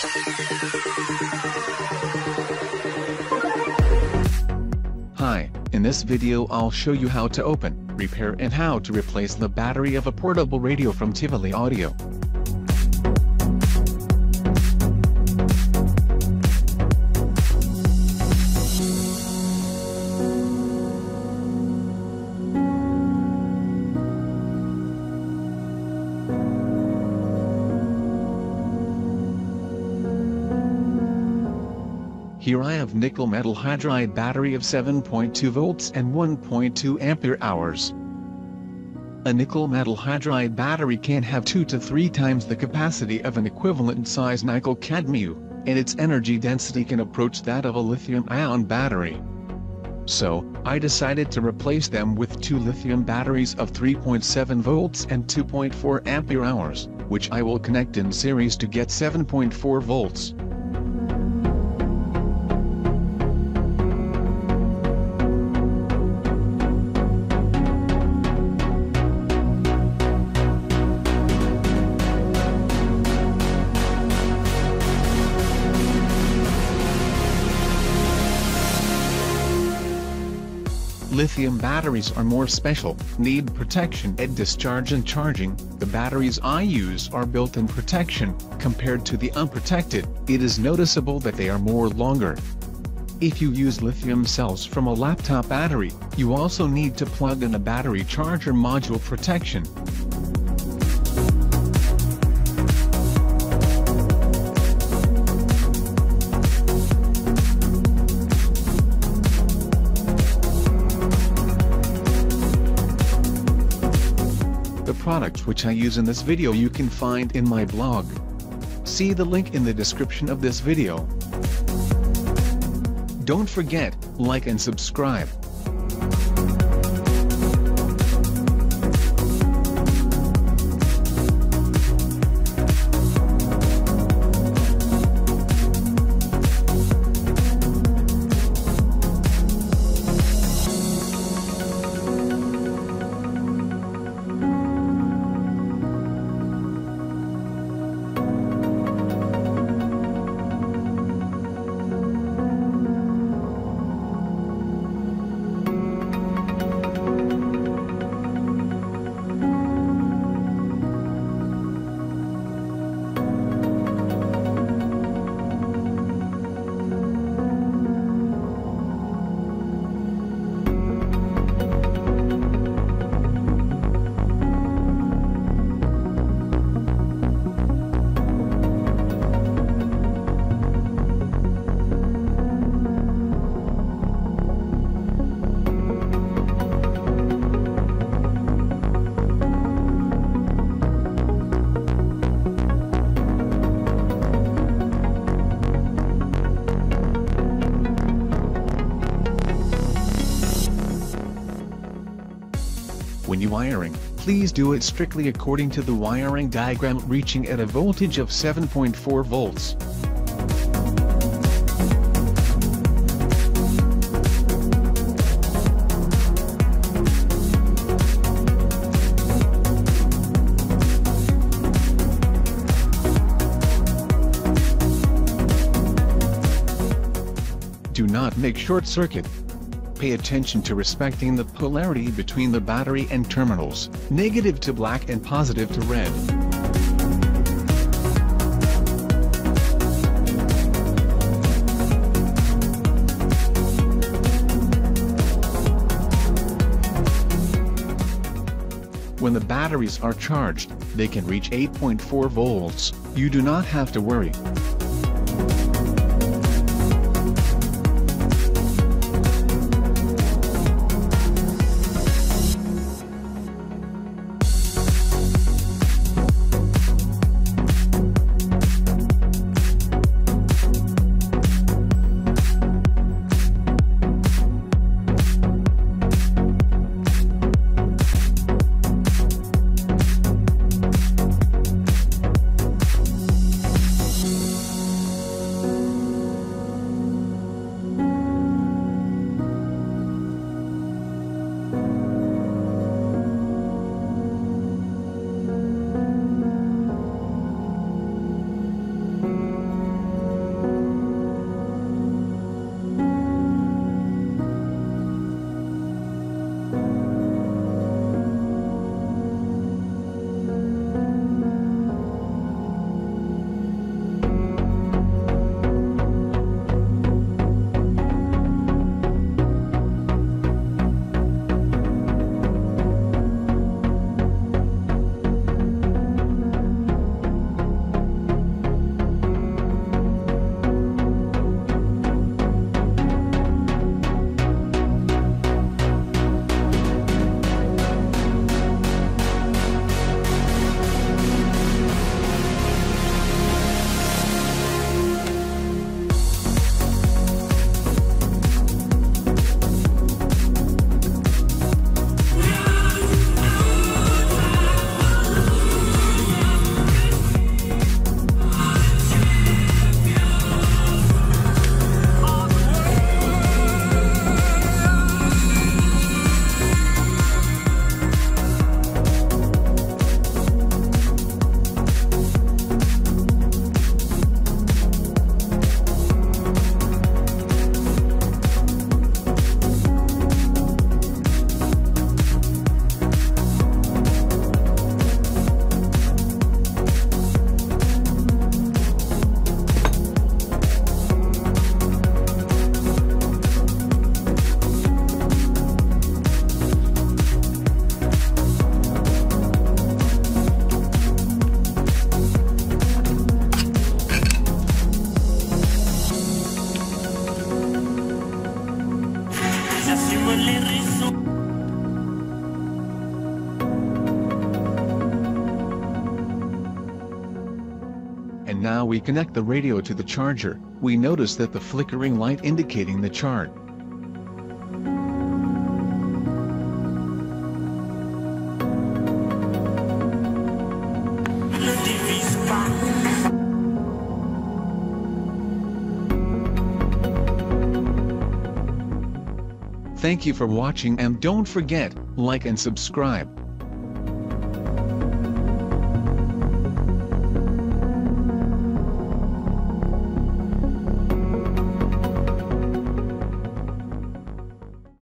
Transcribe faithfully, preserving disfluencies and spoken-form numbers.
Hi, in this video I'll show you how to open, repair and how to replace the battery of a portable radio from Tivoli Audio. Here I have nickel metal hydride battery of seven point two volts and one point two ampere hours. A nickel metal hydride battery can have two to three times the capacity of an equivalent size nickel cadmium, and its energy density can approach that of a lithium-ion battery. So, I decided to replace them with two lithium batteries of three point seven volts and two point four ampere hours, which I will connect in series to get seven point four volts. Lithium batteries are more special, need protection at discharge and charging. The batteries I use are built-in protection. Compared to the unprotected, it is noticeable that they are more longer. If you use lithium cells from a laptop battery, you also need to plug in a battery charger module protection. The products which I use in this video you can find in my blog. See the link in the description of this video. Don't forget, like and subscribe. When you wiring, please do it strictly according to the wiring diagram reaching at a voltage of seven point four volts. Do not make short circuit. Pay attention to respecting the polarity between the battery and terminals, negative to black and positive to red. When the batteries are charged, they can reach eight point four volts. You do not have to worry. Now we connect the radio to the charger. We notice that the flickering light indicating the charge. Thank you for watching, and don't forget, like and subscribe.